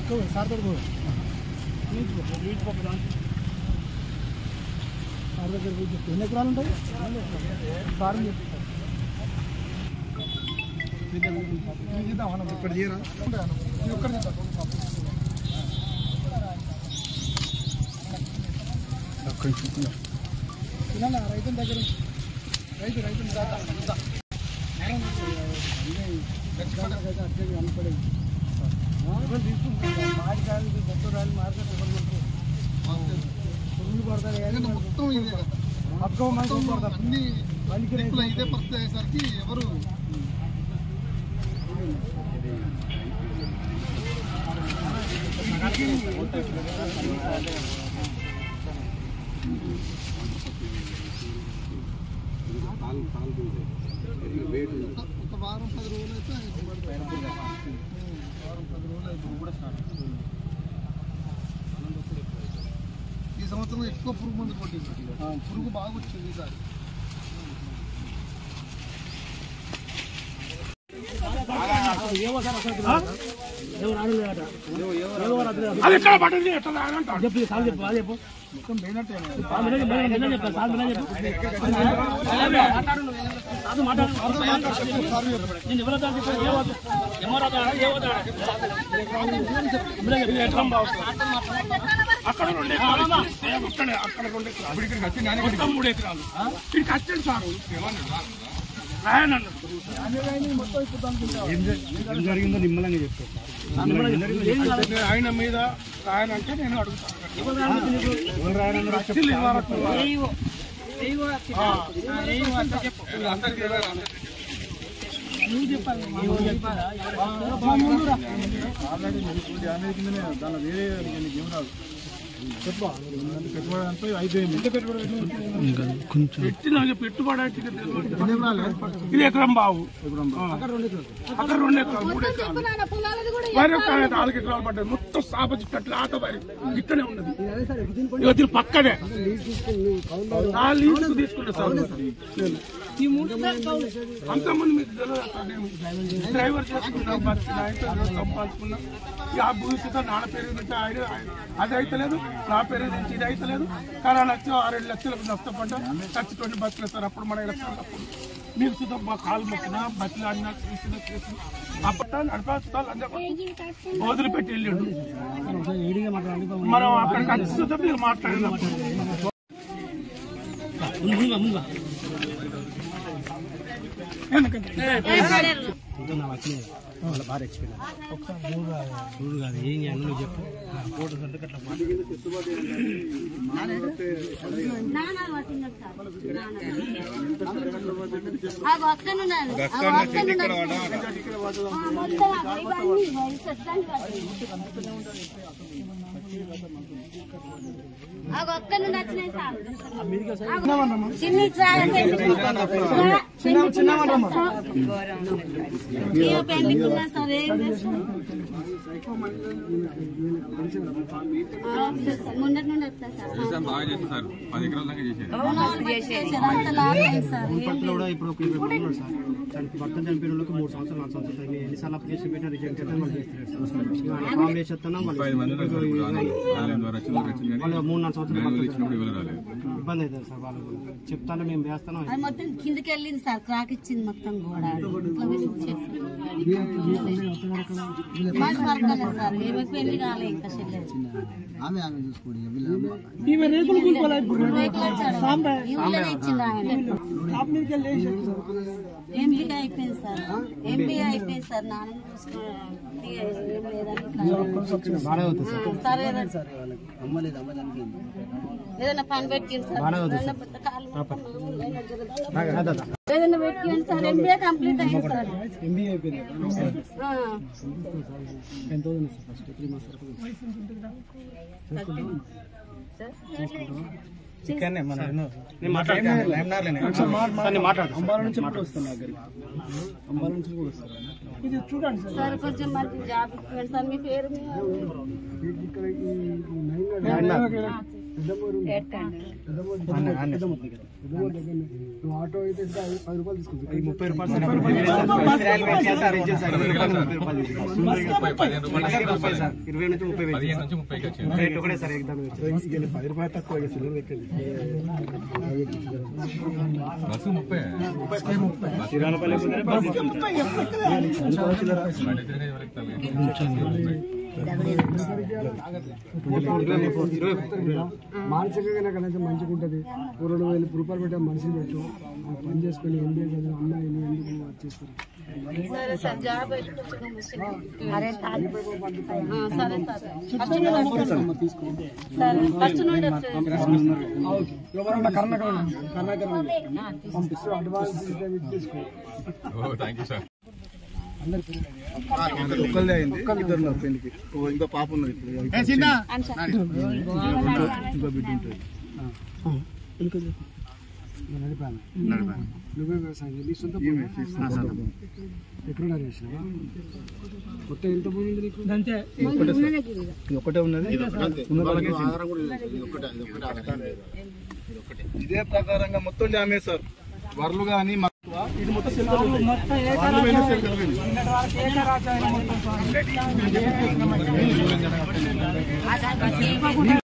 Sir దగ్గర ఎన్ని ఎకరాలు ఉంటాయి సార్ ఇక్కడ చేయరా రైతు దగ్గర రైతు కనపడేది మాడికాయలు బొత్తరాలు మార్కెట్ పురుగులు పడతాయి కానీ మొత్తం ఇదే అన్ని ఇదే పరిస్థితి అయ్యేసరికి ఎవరు ఒక వారం 10 రోజులు అయితే ఈ సంవత్సరం ఎక్కువ పురుగు మందు కొట్టింది పురుగు బాగా వచ్చింది ఈసారి అక్కడ 2 ఎకరాలు అక్కడ 2 ఎకరాలు మొత్తం 3 ఎకరాలు ఇక్కడికి వచ్చాను సార్ ఏం జరిగిందో నిమ్మలంగా చెప్తాను ఆయన మీద రాయనంటే నేను అడుగుతాను దానిలో వేరే ఏం రాదు పెట్టుబడి అయిపోయింది పెట్టుబడి ఇది ఎకరం బావు అక్కడ 2 ఎకరాలు 3 ఎకరాలు వరి 4 ఎకరాలు పడ్డది మొత్తం సాప చుట్టట్లు ఆట వరి ఇక్కడే ఉన్నది దీని పక్కనే లీజుకు తీసుకున్నా సార్ అంతమంది మీకు డ్రైవర్ చేసుకున్నా సంపాదించుకున్నా ఆ భూమితో నాన్న పేరు అది అయితలేదు నా పేరు నుంచి ఇది అయితలేదు కరోనా వచ్చి 6-7 లక్షలకు నష్టపడ్డా ఖర్చు 20 బస్సులు సార్ అప్పుడు మన ఎలక్షన్ అప్పుడు మీరు చూద్దాం మా కాలు మొక్కినా బస్సులు ఆడినా అప్పట్లో నడిపేస్తాలు అందరూ వదిలిపెట్టి వెళ్ళాడు మనం అక్కడికి వచ్చి చూద్దాం మీరు మాట్లాడినప్పుడు వాళ్ళ బాగా ఎక్స్పీరియన్స్ చూడు కాదు ఏం చేయాలి నువ్వు చెప్పు ఫోటో అంటే అట్లా మొన్నటి నుండి వస్తా సార్ ఇప్పుడు భర్త చనిపోయిన వాళ్ళకి 3 సంవత్సరాలు 4 సంవత్సరాలు ఎన్నిసార్లు అప్లికేషన్ పెట్టినా రిజెక్ట్ అయితే మళ్ళీ చేస్తున్నాం 3-4 సంవత్సరాలు ఇబ్బంది అవుతుంది సార్ వాళ్ళు చెప్తాను మేము వేస్తాను మొత్తం కిందకి వెళ్ళింది సార్ క్రాక్ ఇచ్చింది మొత్తం కూడా సార్ ఏమి పెళ్లి కాలే ఇంకా ఎంబీఏ అయిపోయింది సార్ ఎంబీఏ అయిపోయింది సార్ నాన్న ఏదైనా పని పెట్టింది సార్ ఏదైనా పెట్టింది సార్ ఎంబీఏ కంప్లీట్ అయింది సార్ ఎంబీఏ అయిపోయింది ఎంత ఫస్ట్ 3 months చూడండి సార్ కొంచెం మంచి జాబ్ ఇవ్వండి సార్ మీ పేరు ఆటో అయితే 10 రూపాయలు తీసుకుంటారు. 30 రూపాయలు సార్. 20 నుంచి 30 ఒకటే సార్. 10 రూపాయలు తక్కువ సిలిండర్ ఎక్కండి. 20 మానసికంగా కనుక మంచిగా ఉంటుంది. 2,000 రూపాయలు పెట్టే మనిషిని పెట్టు పని చేసుకుని ఎంబీఏ చదివి అమ్మాయిని ఎందుకు వచ్చేస్తారు. సరే సార్ జాబ్ పంపిస్తూ అడ్వాన్స్ తీసుకో. ఒక్కళ్ళే అయింది, ఇద్దరు పెళ్లికి. ఇంకా పాప ఉన్నది, ఇంకో బిడ్డ ఉంటుంది. నువ్వే వ్యవసాయం ఎక్కడ చేసినావా? మొత్తం ఎంత పోయింది నీకు? ఒకటే ఉన్నది. ఇదే ప్రకారంగా మొత్తం డ్యామేజ్ సార్. వరలు కానీ ఇది మొత్తం